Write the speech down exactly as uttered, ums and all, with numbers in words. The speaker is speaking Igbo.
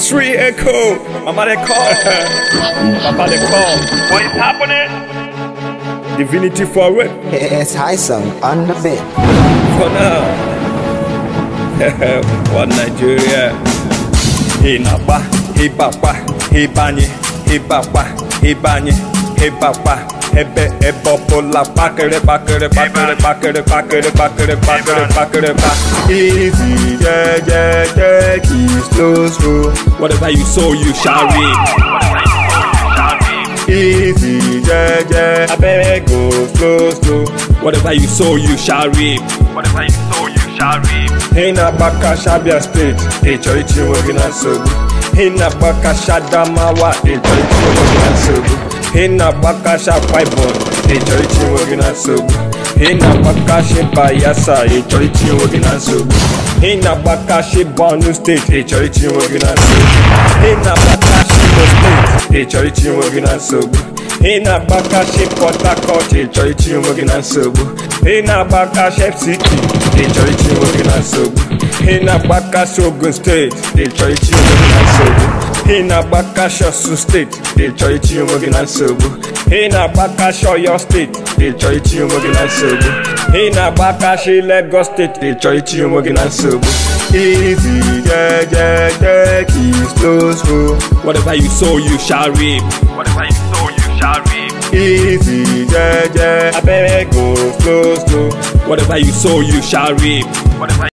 Three echo. Mama they call. Papa they call. What is happening? Divinity for it. It's high song on the bed. For now. What Nigeria? Hey Napa, hey Papa, hey Bani, hey Papa, hey Bani, hey Papa. Ebe ebo la pakere pakere pakere pakere pakere pakere pakere pakere pa. Easy, yeah yeah yeah, keep slow slow. Whatever you sow, you shall reap. Easy, yeah yeah, I beg go slow slow. Whatever you sow, you shall reap. Whatever you sow, you shall reap. Hey na baka shabia state, hey chori chiwo gina sobu. Hey na baka shadamawa, hey chori chiwo gina sobu. Hey na bakasha fiber, hey chori chiwo gina sobu. Hey na bakashi bayasa, hey chori chiwo gina sobu. Hey na bakashi Borno state, hey chori chiwo gina sobu. Hey na bakashi Imo state, hey chori chiwo gina sobu. Hey na bakashi Port Harcourt, hey chori chiwo gina sobu. Hey na bakashi F C T, hey chori chiwo gina sobu. Hey na bakashi Ogun state, hey chori chiwo gina sobu. Hey na bakashi Osun state, hey chori chiwo gina sobu. Hey na bakashi Oyo state, hey chori chiwo gina sobu. Hey na bakashi Lagos state, hey chori chiwo gina sobu. Easy, yeah yeah yeah, keep slow slow. Whatever you sow, you shall reap. Whatever you sow, you shall reap. Easy, yeah yeah, I beg go slow slow. Whatever you sow, you shall reap. Whatever